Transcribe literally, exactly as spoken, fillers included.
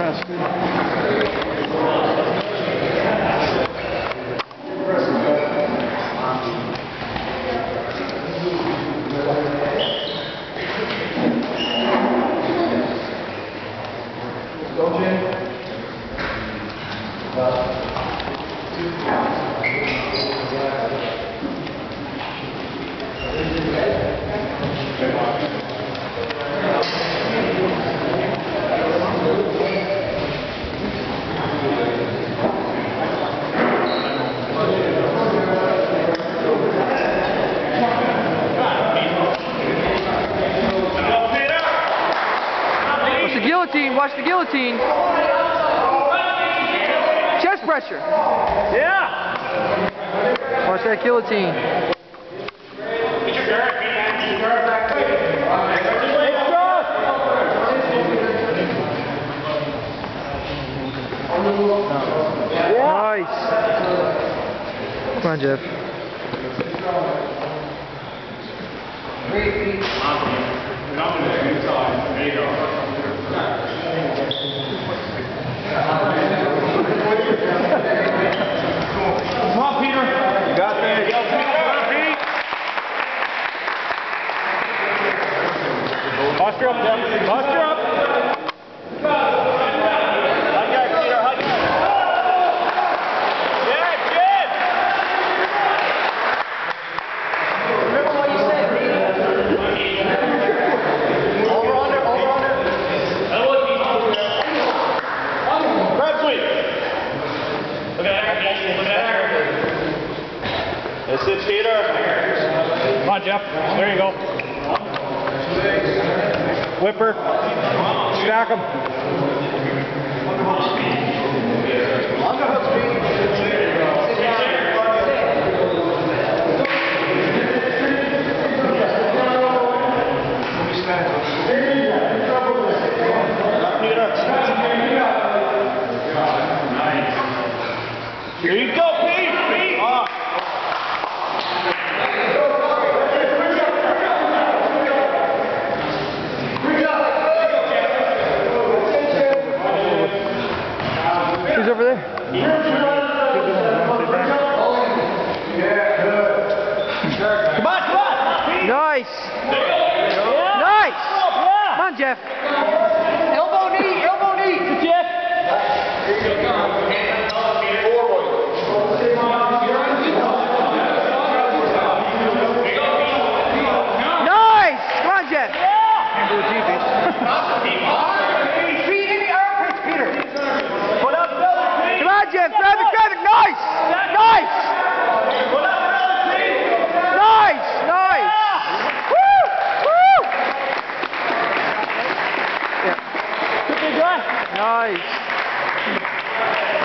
chest. Watch the guillotine, watch the guillotine. Chest pressure. Yeah. Watch that guillotine. Nice. Come on, Jeff. There you go. Come on, Peter. You got that. Come on, Pete. Posture up, Jeff. Posture up. Hug guy, Peter. Hug guy. Good, good. Remember what you said, Pete. Over, under, over, under. Crab sweep. Look at that. Look at that. That's it, Peter. Come on, Jeff. There you go. Whipper. Stack them. Here you go, Pete! Pete! Oh. Who's over there? Come on, come on! Nice! Yeah. Nice! Yeah. Come on, Jeff. Elbow knee, elbow knee! Good, Jeff! Nice! Come on, Jeff. Yeah! Feet in the armpits, Peter. Put up, brother, Pete! Come on, Jeff. Grab it, grab it. Nice! Nice! Put up, brother, Pete! Nice! Nice! Woo! Woo! Yeah. Good, big guy! Nice.